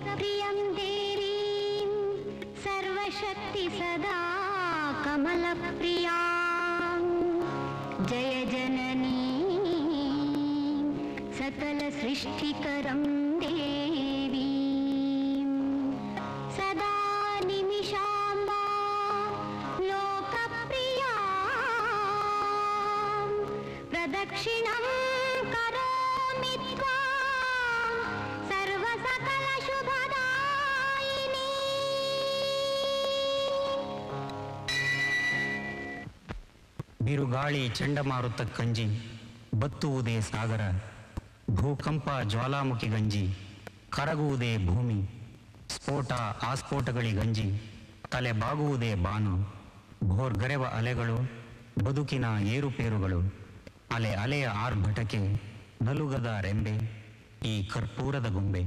प्रियं देवीं सर्वशक्ति सदा कमलप्रियां जय जननी सकल सृष्टिकरं देवी सदा निमिषाम्बा लोकप्रिया प्रदक्षिणं करोमि त्वां सर्वसकल शुभदायिनी। ಬಿರುಗಾಳಿ ಚಂಡಮಾರುತ ಕಂಜಿ ಬತ್ತುವುದೇ ಸಾಗರ ಭೂಕಂಪ ಜ್ವಾಲಾಮುಖಿ ಗಂಜಿ ಕರಗುವುದೇ ಭೂಮಿ ಸ್ಫೋಟ ಆಸ್ಫೋಟಗಳಿಗಂಜಿ ತಲೆ ಬಾಗುವುದೇ ಬಾನು ಭೋರ್ಗರೆವ ಅಲೆಗಳು ಬದುಕಿನ ಏರುಪೇರುಗಳು ಅಲೆ ಅಲೆಯ ಆರ್ಭಟಕ್ಕೆ ನಲುಗದ ರೆಂಬೆ ಈ ಕರ್ಪೂರದ ಗೊಂಬೆ.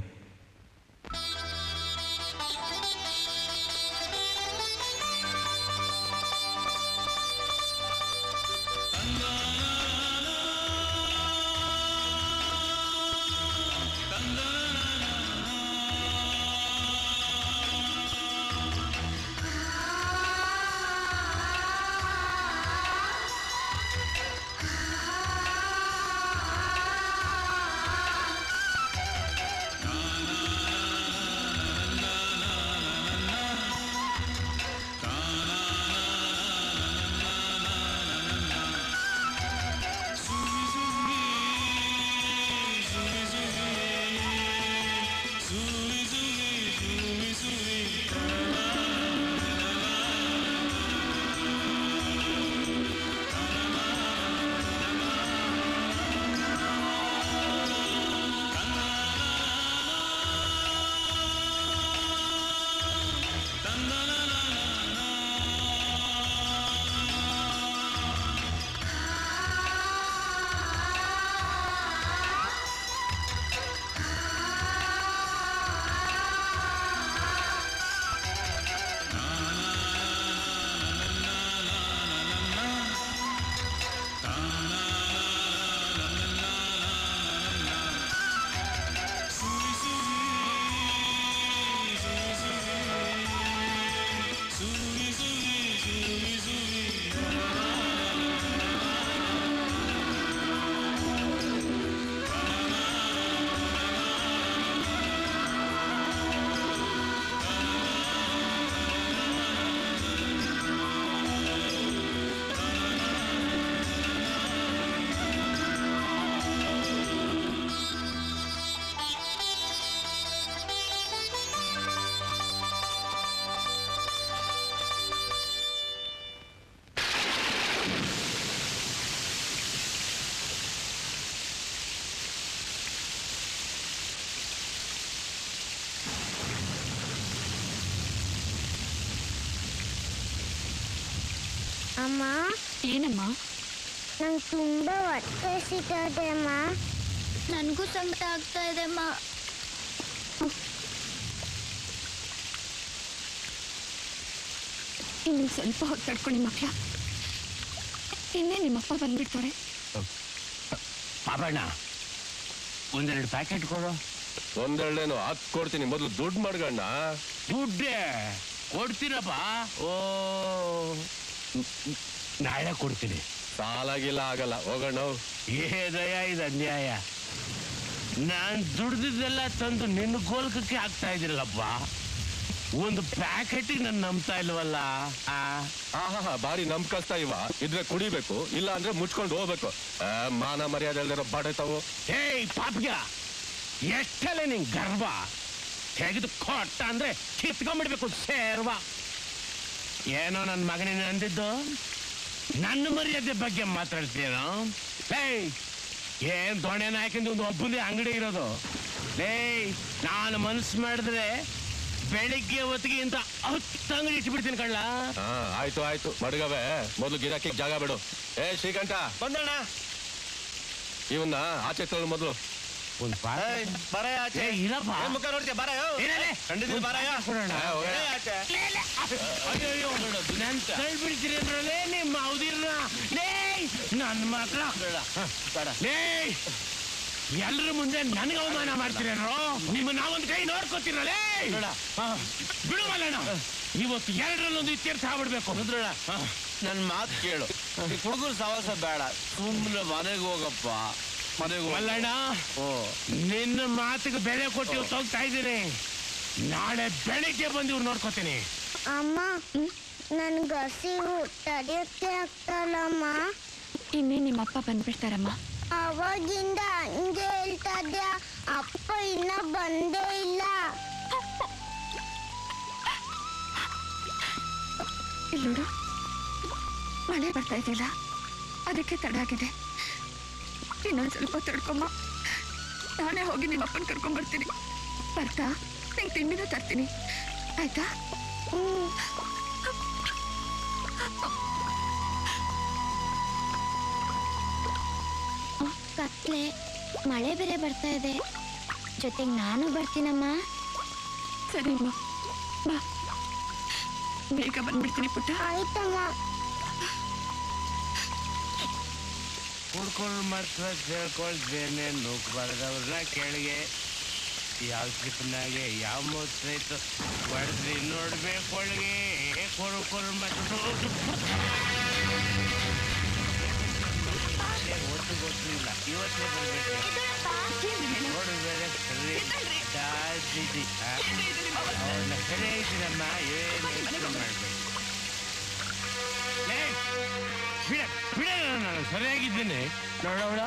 ಅಮ್ಮ ಏನಮ್ಮ? ನಂಗೆ ತುಂಬ ಹೊಟ್ಟೆ ಸಿಗ್ತದೆ ಅಮ್ಮ. ನನಗೂ ಸಂಕಟ ಆಗ್ತಾ ಇದೆ ಅಮ್ಮ. ಇನ್ನು ಸ್ವಲ್ಪ ಹೊತ್ತು ತಡ್ಕೊಳ್ಳಿ ಮಕ್ಕಳ, ಇನ್ನೇ ನಿಮ್ಮಪ್ಪ ಬಂದ್ಬಿಡ್ತಾರೆ. ಪಾಪಣ್ಣ ಒಂದೆರಡು ಪ್ಯಾಕೆಟ್ ಕೊಡು. ಒಂದೆರಡೇನು 10 ಕೊಡ್ತೀನಿ, ಮೊದಲು ದುಡ್ಡು ಮಾಡ್ಗಣ್ಣ. ದುಡ್ಡೇ ಕೊಡ್ತೀನಪ್ಪ. ಓ ನಾಳೆ ಕೊಡ್ತೀನಿ. ಸಾಲಾಗಿಲ್ಲ ಆಗಲ್ಲ, ಹೋಗೋಣ. ಏದಯ್ಯ ಇದು ಅನ್ಯಾಯ. ನಾನ್ ದುಡ್ದಿದ್ದೆಲ್ಲ ತಂದು ನಿನ್ನ ಗೋಲ್ಕಕ್ಕೆ ಹಾಕ್ತಾ ಇದ್ದೀರಲ್ಲಪ್ಪ. ಒಂದು ಪ್ಯಾಕೆಟಿಗೆ ನಾನು ನಂಬ್ತಾ ಇಲ್ವಲ್ಲ. ಆಹಾ ಬಾರಿ ನಂಬ್ಕಸ್ತಾ ಇವ. ಇದ್ರೆ ಕುಡಿಬೇಕು, ಇಲ್ಲ ಅಂದ್ರೆ ಮುಚ್ಕೊಂಡು ಹೋಗ್ಬೇಕು. ಮಾನ ಮರ್ಯಾದೆ ಇಲ್ದಿರೋ ಬಡತಾವು. ಏಯ್ ಪಾಪಿಗ, ಎಷ್ಟಲ್ಲೇ ನಿಂಗೆ ಗರ್ವ. ತೆಗೆದು ಕೊಟ್ಟ ಅಂದ್ರೆ ಕಿತ್ಕೊಂಡ್ಬಿಡ್ಬೇಕು ಸೇರ್ವ. ಏನೋ ನನ್ನ ಮಗನಿನ ಅಂದಿದ್ದು, ನನ್ನ ಮರ್ಯಾದೆ ಬಗ್ಗೆ ಮಾತಾಡ್ತೀನೋ? ಏಯ್ ಏನ್ ದೊಣ್ಣೆ ನಾಯಕಂದು ಒಂದು ಒಬ್ಬಂದೇ ಅಂಗಡಿ ಇರೋದು. ಏಯ್ ನಾನು ಮನಸ್ಸು ಮಾಡಿದ್ರೆ ಬೆಳಿಗ್ಗೆ ಹೊತ್ತಿಗೆ ಇಂತ 10 ಅಂಗಡಿ ಇಟ್ಬಿಡ್ತೀನಿ ಕಳ್ಳ. ಆಯ್ತು ಆಯ್ತು ಮಡ್ಗವೆ, ಮೊದಲು ಗಿರಾಕಿ ಜಾಗ ಬಿಡು. ಶ್ರೀಕಂಠ ಬಂದಣ್ಣ, ಇವನ್ನ ಆಚೆ ತಗೊಳ್ಳು ಮೊದಲು. ಒಂದು ಇರಪ್ಪ ಮುಖ ನೋಡ್ತೀಯ ಬರ ಖಂಡಿತ ಬರ. ಬಿಡ್ತೀರಿ ಅಂದ್ರಲ್ಲೇ ನಿಮ್ಮ ಹೌದಿರ್ನ. ನನ್ನ ಮಾತ್ರ ಎಲ್ಲರ ಮುಂದೆ ನನಗೆ ಅವಮಾನ ಮಾಡ್ತೀರೇನೋ? ನಿಮ್ಮ ನಾವೊಂದು ಕೈ ನೋಡ್ಕೋತಿರಲೇ. ಬಿಡು ಮಲ್ಲಣ್ಣ, ಇವತ್ತು ಎರಡರಲ್ಲೊಂದು ಇತ್ಯರ್ಥ ಆಗ್ಬಿಡ್ಬೇಕು. ನನ್ನ ಮಾತು ಕೇಳು, ಹುಡುಗರು ಸವಾಸ ಬೇಡ, ಸುಮ್ಮನೆ ಮನೆಗೆ ಹೋಗಪ್ಪ. ಮನೆಗೆ ಮಲ್ಲಣ್ಣ, ನಿನ್ನ ಮಾತಿಗೆ ಬೆಲೆ ಕೊಟ್ಟು ಇವತ್ತು ಹೋಗ್ತಾ ಇದ್ದೀನಿ. ನಾಳೆ ಬೆಳಿಗ್ಗೆ ಬಂದು ಇವ್ರು ನೋಡ್ಕೋತೀನಿ. ಅಮ್ಮ, ನನ್ಗೆ ಹಸಿವು ತಡೆಯೋಕ್ಕೆ ಆಗ್ತಲ್ಲಮ್ಮ. ಇನ್ನೇ ನಿಮ್ಮಪ್ಪ ಬಂದ್ಬಿಡ್ತಾರಮ್ಮ. ಅವಾಗಿಂದ ಹಂಗೆ ಹೇಳ್ತಾ ಇದ್ದೆ, ಅಪ್ಪ ಇನ್ನ ಬಂದೇ ಇಲ್ಲ. ಇಲ್ಲೋಡು, ಮಳೆ ಬರ್ತಾ ಇದೆಯಲ್ಲ, ಅದಕ್ಕೆ ತಡ ಆಗಿದೆ. ಇನ್ನೊಂದು ಸ್ವಲ್ಪ ತಡ್ಕೊಮ್ಮ. ನಾನೇ ಹೋಗಿ ನಿಮ್ಮಪ್ಪನ ಕರ್ಕೊಂಡ್ಬರ್ತೀನಿ. ಬರ್ತಾ ನಿಂಗೆ ತಿಂಡಿನೂ ತರ್ತೀನಿ, ಆಯ್ತಾ? ಕತ್ಲೆ, ಮಳೆ ಬೇರೆ ಬರ್ತಾ ಇದೆ. ಜೊತೆಗೆ ನಾನು ಬರ್ತೀನಮ್ಮ. ಸರಿಮ್ಮ, ಬಾ. ಬೇಗ ಬಂದ್ಬಿಡ್ತೀನಿ ಪುಟ್ಟ. ಆಯ್ತಮ್ಮ. ಕುಡ್ಕೊಂಡು ಮಾತ್ರ ಕೇಳ್ಕೊಳ್ತೇನೆ, ನುಗ್ಬಾರ್ದವ್ರನ್ನ ಕೆಳಗೆ. ಯಾವ ಚಿಪ್ಪನಾಗೆ ಯಾವ ಮೂತ್ರೈತು ಬಡ್ದ್ರಿ ನೋಡ್ಬೇಕು ಒಳಗೆ. ಕೊಡ್ಕೊಂಡು ಮಾತ್ರ ಒಟ್ಟು ಗೊತ್ತಿಲ್ಲ, ಇವತ್ತೇ ಬರ್ಬೇಕು. ನೋಡು ಬೇರೆ ಸರಿ ಜಾಸ್ತಿ ಅವ್ರನ್ನ ಸರಿ ಐತಿನಮ್ಮ. ಏನು ಮಾಡ್ಬೇಕು? ಬಿಡ ಬಿಡ, ನಾನು ಸರಿಯಾಗಿದ್ದೀನಿ. ನೋಡೋಣ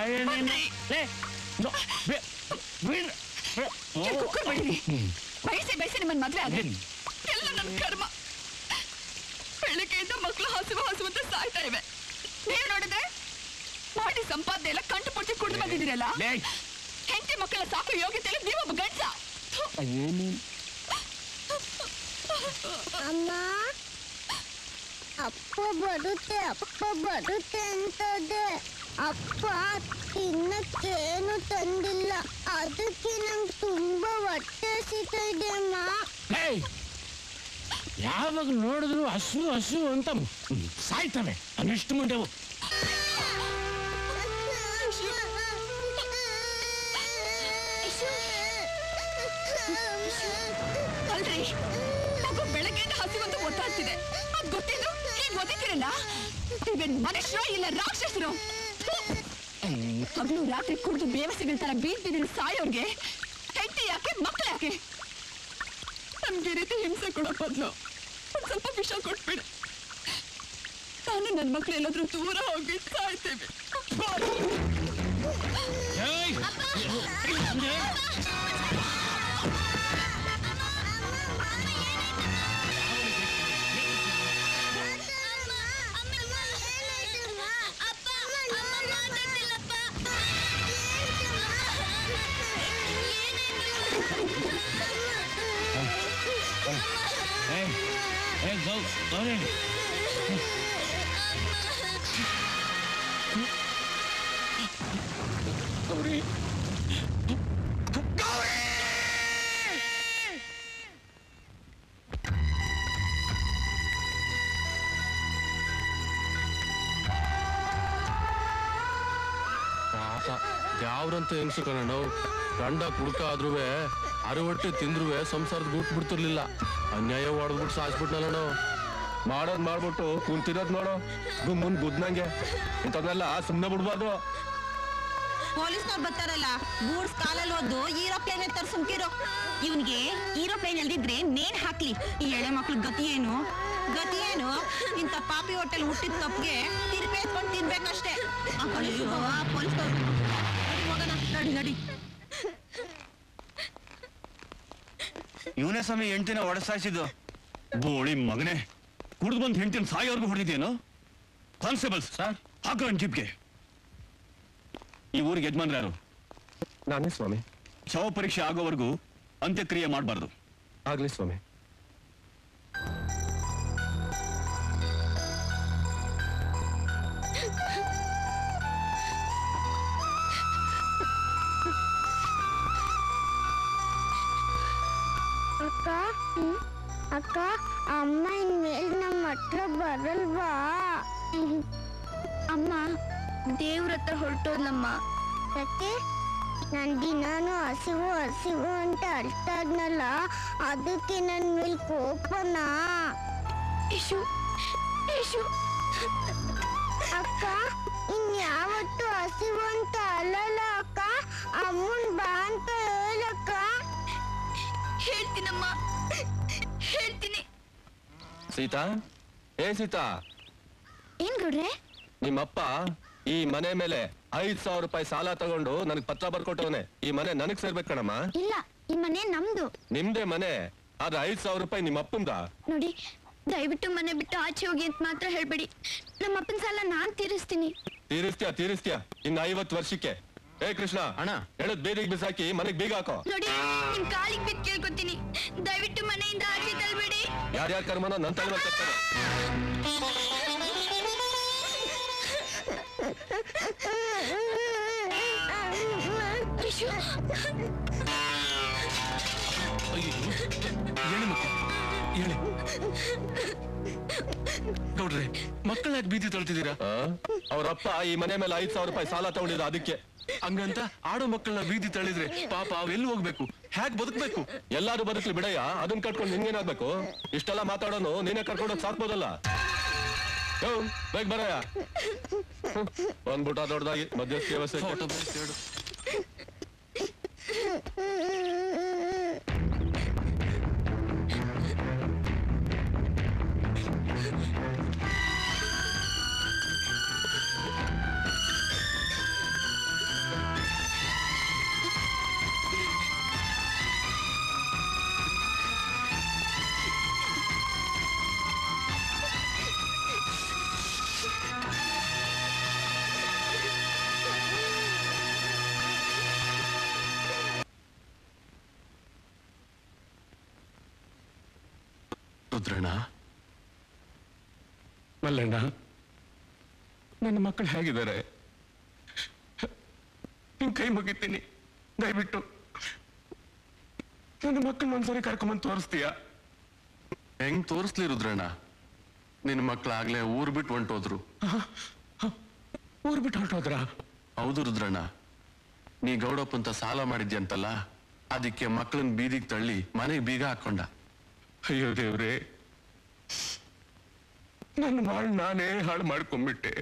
ಬಯಸಿ ಬಯಸಿ ನಿಮ್ಮನ್ನ ಮದ್ವೆ ಆದ್ರೆ ಎಲ್ಲ ನನ್ನ ಕರ್ಮ. ಬೆಳಗ್ಗೆಯಿಂದ ಮಕ್ಕಳು ಹಸುವು ಅಂತ ಸಾಯ್ತಾ ಇವೆ. ನೀವ್ ನೋಡಿದ್ರೆ ಮಾಡಿ ಸಂಪಾದನೆ ಎಲ್ಲ ಕಂಟು ಪುಟ್ಟಿ ಕುಡಿದು ಬಂದಿದ್ದೀರಲ್ಲ. ಹೆಂಡತಿ ಮಕ್ಕಳ ಸಾಕು ಯೋಗ್ಯತೆ ನೀವೊಬ್ಬ ಗಂಡ. ಅಮ್ಮ, ಅಪ್ಪ ಬರುತ್ತೆ ಅಂತದೆ. ಅಪ್ಪ ತಿನ್ನಕ್ಕೇನು ತಂದಿಲ್ಲ, ಅದಕ್ಕೆ ನಂಗೆ ತುಂಬಾ ಹೊಟ್ಟೆ ಹಸಿತಾ ಇದೆ ಅಮ್ಮ. ಯಾವಾಗ ನೋಡಿದ್ರು ಹಸು ಅಂತ ಸಾಯ್ತವೆ ಅನ್ನಷ್ಟು ಮುಂಡೆವು. ಅಲ್ರಿ, ಮಗು ಬೆಳಗ್ಗೆಯಿಂದ ಹಸಿವಂತ ಒತ್ತಾಡ್ತಿದೆ, ಅದ್ ಗೊತ್ತಿದ್ದು ಈಗ ಓದಿದ್ದೀರಲ್ಲ. ಇವೇನ್ ಮನುಷ್ಯರು ಇಲ್ಲ ರಾಕ್ಷಸರು? ಹಗಲು ರಾತ್ರಿ ಕುಡಿದು ಬೇವಸಿಗಳ ತರ ಬೀಳ್ತಿದ್ರು ಸಾಯೋರ್ಗೆ ಹೆಂಡತಿ ಯಾಕೆ, ಮಕ್ಕಳು ಯಾಕೆ? ನಮ್ಗೆ ರೀತಿ ಹಿಂಸೆ ಕೊಡೋ ಬದಲು ಒಂದ್ ಸ್ವಲ್ಪ ವಿಷ ಕೊಟ್ಬಿಡಿ. ನಾನು ನನ್ನ ಮಕ್ಳು ಎಲ್ಲಾದ್ರೂ ದೂರ ಹೋಗಿ ಸಾಯ್ತೇವೆ. ಯಾವ್ರಂತ ಹೆಂಗ್ಸು ಕಣ, ಗಂಡ ಕುಡ್ಕ ಆದ್ರೂ ಅರವಟ್ಟೆ ತಿಂದ್ರು ಸಂಸಾರದ ಗುಟ್ ಬಿಡ್ತಿರ್ಲಿಲ್ಲ. ಅನ್ಯಾಯ ಹೊಡೆದ್ಬಿಟ್ಟು ಸಾಯಿಸ್ಬಿಟ್ನಲ್ಲ. ಮಾಡೋದ್ ಮಾಡ್ಬಿಟ್ಟು ಕುಂತಿರೋದ್ ನೋಡು, ಗುಮ್ಮನ್ ಗುದ್ನಂಗೆ. ಇಂಥದ್ನೆಲ್ಲ ಸುಮ್ನೆ ಬಿಡ್ಬಾರ್ದು. ಪೊಲೀಸ್ನವ್ರು ಬರ್ತಾರಲ್ಲ, ಗೂಡ್ಸ್ ಕಾಲಲ್ಲಿ ಹೋದ್ದು ಏರೋಪ್ಲೇನ್ ಎತ್ತರ ಸುಮ್ಕಿರೋ. ಇವನ್ಗೆ ಏರೋಪ್ಲೇನ್ ಎಲ್ದಿದ್ರೆ ನೇಣ್ ಹಾಕ್ಲಿ. ಈ ಎಳೆ ಮಕ್ಳು ಗತಿ ಏನು? ಇಂಥ ಪಾಪಿ ಹೋಟೆಲ್ ಹುಟ್ಟಿದ ತಪ್ಪಿಗೆ ತಿರ್ಪೆ ಎತ್ಕೊಂಡು ತಿನ್ಬೇಕಷ್ಟೇ. ಪೊಲೀಸ್ನವ್ರು ಹೋಗೋಣ, ನಡಿ. ಇವನೇ ಸ್ವಾಮಿ ಹೆಂಡ್ತಿನ ಹೊಡೆಸಾಯಿಸಿದ್ದು. ಬೋಳಿ ಮಗನೇ, ಕುಡಿದು ಬಂದು ಹೆಂಡ್ತಿನ ಸಾಯೋರ್ಗು ಹೊಡೆದಿದ್ದೇನು? ಕಾನ್ಸ್ಟೇಬಲ್ಸ್ ಸರ್, ಹಾಕೋಣ ಜೀಪ್ಗೆ. ಈ ಊರಿಗೆ ಯಜಮಾನ್ರು ಯಾರು? ನಾನೇ ಸ್ವಾಮಿ. ಶವ ಪರೀಕ್ಷೆ ಆಗೋವರೆಗೂ ಅಂತ್ಯಕ್ರಿಯೆ ಮಾಡಬಾರ್ದು. ಆಗ್ಲಿ ಸ್ವಾಮಿ. ಅಕ್ಕ, ಅಮ್ಮ ಇನ್ಮೇಲೆ ನಮ್ಮ ಹತ್ರ ಬರಲ್ವಾ? ಅಮ್ಮ ದೇವ್ರ ಹತ್ರ ಹೊರಟೋದ್ಲಮ್ಮ. ಯಾಕೆ? ನಾನು ದಿನಾನು ಹಸಿವು ಅಂತ ಅಳ್ತಾ ಇದ್ನಲ್ಲ, ಅದಕ್ಕೆ ನನ್ನ ಮೇಲೆ ಕೋಪನಾ? ಅಕ್ಕ ಇನ್ಯಾವತ್ತು ಹಸಿವು ಅಂತ ಅಲ್ಲಲ್ಲ ಅಕ್ಕ. ಅಮ್ಮನ್ ಬಾ ಅಂತ ಹೇಳಕ್ಕ. ಹೇಳ್ತೀನಮ್ಮ, ಹೇಳ್ತೀನಿ. ಸೀತಾ, ಸೀತಾ, ಏನ್ ಗುಡ್ರೆ? ನಿಮ್ಮಪ್ಪ ಈ ಮನೆ ಮೇಲೆ 5,000 ರೂಪಾಯಿ ಸಾಲ ತಗೊಂಡು ನನಗ್ ಪತ್ರ ಬರ್ಕೊಟ್ಟವನೆ. ಈ ಮನೆ ನನಗ್ ಸೇರ್ಬೇಕು ಕಣಮ್ಮ. ಇಲ್ಲ, ಈ ಮನೆ ನಮ್ದು. ನಿಮ್ದೇ ಮನೆ, ಆದ್ರೆ 5,000 ರೂಪಾಯಿ ನಿಮ್ಮ ಅಪ್ಪಂದ. ನೋಡಿ, ದಯವಿಟ್ಟು ಮನೆ ಬಿಟ್ಟು ಆಚೆ ಹೋಗಿ ಅಂತ ಮಾತ್ರ ಹೇಳ್ಬೇಡಿ. ನಮ್ಮ ಅಪ್ಪನ ಸಾಲ ನಾನ್ ತೀರಿಸ್ತೀನಿ. ತೀರಿಸ್ತೀಯ ಇನ್ನು 50 ವರ್ಷಕ್ಕೆ. ಕೃಷ್ಣ ಅಣ್ಣ, ಹೇಳದ್ ಬೀದಿಗೆ ಬಿಸಾಕಿ ಮನೆಗ್ ಬೀಗ ಹಾಕೋ. ನೋಡಿ, ನಿಮ್ ಕಾಲಿಗೆ ಬಿದ್ದು ಕೇಳ್ಕೊತೀನಿ, ದಯವಿಟ್ಟು ಮನೆಯಿಂದ ಆಚೆ ತಳ್ಬೇಡಿ. ಯಾರ್ಯಾರ ಕರ್ಮನ ನನ್ ತಲೆ ಮೇಲೆ ತರ್ತಾರೆ. ಹೇಳಿ ಹೇಳಿ ನೋಡ್ರಿ, ಮಕ್ಕಳ ಯಾಕೆ ಬೀದಿ ತಳ್ತಿದ್ದೀರಾ? ಅವ್ರಪ್ಪ ಈ ಮನೆ ಮೇಲೆ 5,000 ರೂಪಾಯಿ ಸಾಲ ತಗೊಂಡಿದ್ರು, ಅದಕ್ಕೆ. ಹಂಗಂತ ಆಡೋ ಮಕ್ಕಳನ್ನ ಬೀದಿ ತಳ್ಳಿದ್ರೆ ಪಾಪ ಅವೆಲ್ಲಿ ಹೋಗ್ಬೇಕು, ಹ್ಯಾಕ್ ಬದುಕ್ಬೇಕು? ಎಲ್ಲಾರು ಬದುಕ್ಲಿ ಬಿಡಯ್ಯ, ಅದನ್ನ ಕಟ್ಕೊಂಡು ನಿನ್ಗೇನಾಗ್ಬೇಕು? ಇಷ್ಟೆಲ್ಲ ಮಾತಾಡೋನು ನೀನೇ ಕರ್ಕೊಂಡೋಗ್ ಸಾಕ್ಬೋದಲ್ಲ. ಬೇಗ ಬರಯ್ಯ. ಬಂದ್ಬಿಟ್ಟ ದೊಡ್ಡದಾಗಿ ಮಧ್ಯಸ್ಥಿ ವ್ಯವಸ್ಥೆ. ರುದ್ರಣ್ಣ, ಮಲ್ಲಣ್ಣ, ನನ್ನ ಮಕ್ಕಳು ಹೇಗಿದ್ದಾರೆ? ನಿನ್ ಕೈ ಮುಗಿತೀನಿ, ದಯವಿಟ್ಟು ನನ್ನ ಮಕ್ಕಳನ್ನ ಒಂದ್ಸರಿ ಕರ್ಕೊಂಬಂದು ತೋರಿಸ್ತೀಯ? ಹೆಂಗ್ ತೋರಿಸ್ಲಿ ರುದ್ರಣ್ಣ? ನಿನ್ನ ಮಕ್ಕಳಾಗ್ಲೇ ಊರ್ ಬಿಟ್ಟು ಹೊಂಟೋದ್ರು. ಊರ್ ಬಿಟ್ಟು ಹೊಂಟೋದ್ರ? ಹೌದು ರುದ್ರಣ್ಣ, ನೀ ಗೌಡಪ್ಪಂತ ಸಾಲ ಮಾಡಿದ್ಯಂತಲ್ಲ, ಅದಕ್ಕೆ ಮಕ್ಕಳನ್ನ ಬೀದಿಗೆ ತಳ್ಳಿ ಮನೆಗೆ ಬೀಗ ಹಾಕೊಂಡ. ಅಯ್ಯೋ ದೇವ್ರೆ, ನನ್ನ ಬಾಳ್ ನಾನೇ ಹಾಳು ಮಾಡ್ಕೊಂಡ್ಬಿಟ್ಟೆ.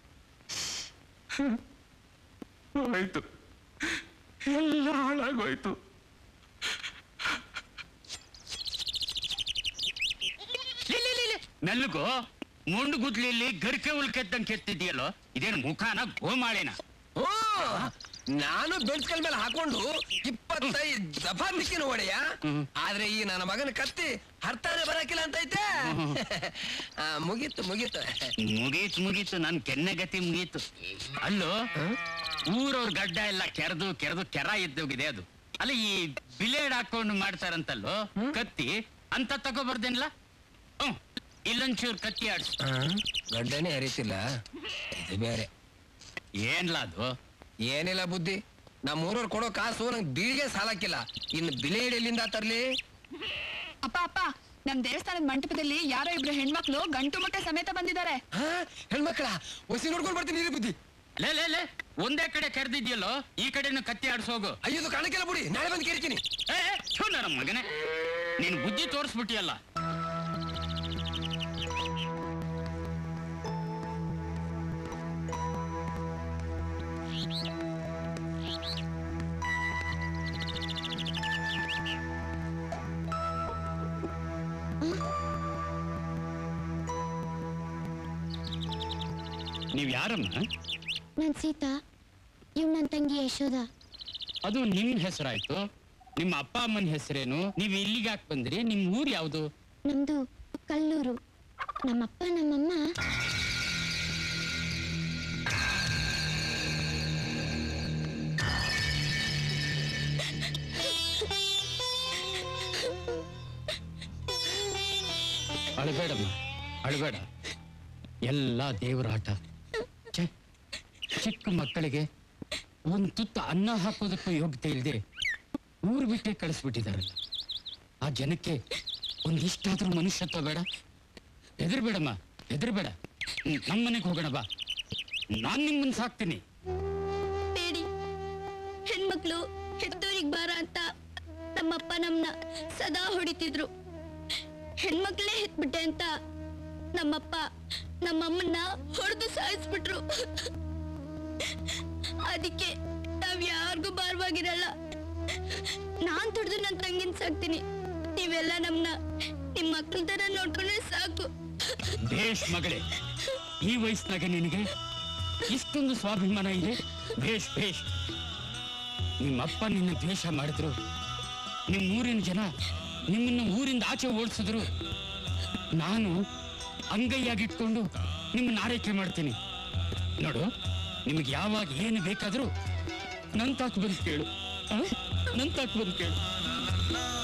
ಹೋಯ್ತು, ಎಲ್ಲ ಹಾಳಾಗೋಯ್ತು. ಮೆಲ್ಲಗೋ, ಮುಂಡು ಗುದ್ಲಿಯಲ್ಲಿ ಗರಿಕೆ ಉಲ್ಕೆದ್ದಂಗೆ ಕೆತ್ತಿದ್ಯಲ್ಲೋ, ಇದೇನು ಮುಖಾನ ಗೋಮಾಳಿನ? ನಾನು ಬೆಂಚ್ಕಲ್ ಮೇಲೆ ಹಾಕೊಂಡು 25 ದಫಾ ಮಿಕ್ಕಿನ ಹೊಡೆಯ. ಆದ್ರೆ ಈ ನನ್ನ ಮಗನ ಕತ್ತಿ ಹರ್ತಾನೆ ಬರಕಿಲ್ಲ ಅಂತ ಐತೆ. ಮುಗೀತು ನನ್ ಕೆನ್ನೆಗತಿ ಮುಗೀತು. ಅಲ್ಲೋ, ಊರವ್ರ ಗಡ್ಡ ಎಲ್ಲ ಕೆರೆದು ಕೆರ ಇದ್ದೋಗಿದೆ ಅದು. ಅಲ್ಲ, ಈ ಬಿಲೇಡ್ ಹಾಕೊಂಡು ಮಾಡ್ತಾರಂತಲ್ಲೋ ಕತ್ತಿ ಅಂತ ತಗೋಬರ್ದೇನಿಲ್ಲ? ಇಲ್ಲೊಂಚೂರು ಕತ್ತಿ ಆಡ್ಸು. ಗಡ್ಡನೇ ಹರಿತಿಲ್ಲ, ಇದು ಬೇರೆ. ಏನ್ಲ ಅದು? ಏನಿಲ್ಲ ಬುದ್ಧಿ, ನಮ್ಮೂರವ್ರು ಕೊಡೋ ಕಾಸು ನಂಗೆ ಬೀಳಿಗೆ ಸಾಲಕ್ಕಿಲ್ಲ, ಇನ್ನು ಬಿಲೇಡ್ ಎಲ್ಲಿಂದ ತರ್ಲಿ? ಅಪ್ಪ, ನಮ್ ದೇವಸ್ಥಾನದ ಮಂಟಪದಲ್ಲಿ ಯಾರೋ ಇಬ್ರು ಹೆಣ್ಮಕ್ಳು ಗಂಟು ಮೊಟ್ಟೆ ಸಮೇತ ಬಂದಿದ್ದಾರೆ. ಹೆಣ್ಮಕ್ಳ ಒಸಿ ನೋಡ್ಕೊಂಡು ಬರ್ತೀನಿ ಬುದ್ಧಿ. ಲೇ, ಒಂದೇ ಕಡೆ ಕರೆದಿದ್ಯಲ್ಲೋ, ಈ ಕಡೆನು ಕತ್ತಿ ಆಡ್ಸೋಗು. ಅಯ್ಯೋದು ಕಾಣಕ್ಕೆಲ್ಲ ಬಿಡಿ, ನಾಳೆ ಬಂದು ಕೇಳ್ತೀನಿ. ನಮ್ಮ ಮಗನೇ, ನೀನ್ ಬುದ್ಧಿ ತೋರಿಸ್ಬಿಟ್ಟಿಯಲ್ಲ. ನೀವ್ ಯಾರಮ್ಮ? ನಾನ್ ಸೀತಾ, ಇವ್ ನನ್ ತಂಗಿ ಯಶೋಧ. ಅದು ನಿಮ್ ಹೆಸರಾಯ್ತು, ನಿಮ್ಮ ಅಪ್ಪ ಅಮ್ಮನ ಹೆಸರೇನು? ನೀವ್ ಇಲ್ಲಿಗೆ ಯಾಕೆ ಬಂದ್ರಿ? ನಿಮ್ ಊರ್ ಯಾವ್ದು? ನಮ್ದು ಕಲ್ಲೂರು. ನಮ್ಮಪ್ಪ ನಮ್ಮಮ್ಮ ಅಳಬೇಡಮ್ಮ, ಅಳಬೇಡ. ಎಲ್ಲ ದೇವರ ಆಟ. ಚಿಕ್ಕ ಮಕ್ಕಳಿಗೆ ಒಂದ್ ತುತ್ತು ಅನ್ನ ಹಾಕೋದಕ್ಕೂ ಯೋಗ್ಯತೆ ಇಲ್ಲದೆ ಊರು ಬಿಟ್ಟೆ ಕಳಿಸ್ಬಿಟ್ಟಿದಾರಲ್ಲ. ಆ ಜನಕ್ಕೆ ಒಂದಿಷ್ಟಾದ್ರೂ ಮನುಷ್ಯತ್ವ ಬೇಡ? ಹೆದರ್ಬೇಡಮ್ಮ, ಹೆದರ್ಬೇಡ. ನಮ್ಮನೆಗೆ ಹೋಗೋಣ ಬಾ, ನಾನ್ ನಿಮ್ಮನ್ನ ಸಾಕ್ತೀನಿ. ಬೇಡಿ, ಹೆಣ್ಮಕ್ಳು ಹೆಣ್ಮಕ್ಳು ಹೆತ್ತೋರಿಗ್ ಬಾರ ಅಂತ ನಮ್ಮಪ್ಪ ನಮ್ನ ಸದಾ ಹೊಡಿತಿದ್ರು. ಹೆಣ್ಮಕ್ಳೇ ಹೆತ್ಬಿಟ್ಟೆ ಅಂತ ನಮ್ಮಪ್ಪ ನಮ್ಮಮ್ಮನ್ನ ಹೊಡೆದು ಸಾಯಿಸ್ಬಿಟ್ರು. ಅದಕ್ಕೆ ನಾವ್ ಯಾರಿಗೂ ಭಾರವಾಗಿರಲ್ಲ. ನಾನ್ ದುಡ್ದು ನನ್ ತಂಗಿನ ಸಾಕ್ತೀನಿ, ನೀವೆಲ್ಲ ನಮ್ನ ನಿಮ್ ಮಕ್ಳ ತರ ನೋಡ್ಕೊಂಡ್ರೆ ಸಾಕು. ಬೇಷ್ ಮಗಳೇ, ಈ ವಯಸ್ಸಿನಾಗ ನಿನಗೆ ಇಷ್ಟೊಂದು ಸ್ವಾಭಿಮಾನ ಇದೆ. ಬೇಷ್ ಬೇಷ್. ನಿಮ್ಮಪ್ಪ ನಿನ್ನ ದ್ವೇಷ ಮಾಡಿದ್ರು, ನಿಮ್ಮ ಊರಿನ ಜನ ನಿಮ್ಮನ್ನು ಊರಿಂದ ಆಚೆ ಓಡಿಸಿದ್ರು. ನಾನು ಅಂಗೈಯಾಗಿಟ್ಕೊಂಡು ನಿಮ್ಮನ್ನ ಆರೈಕೆ ಮಾಡ್ತೀನಿ. ನೋಡು, ನಿಮಗೆ ಯಾವಾಗ ಏನು ಬೇಕಾದರೂ ನನ್ನ ತಾಕು ಬಂದು ಕೇಳು, ನನ್ನ ತಾಕು ಬಂದು ಕೇಳು.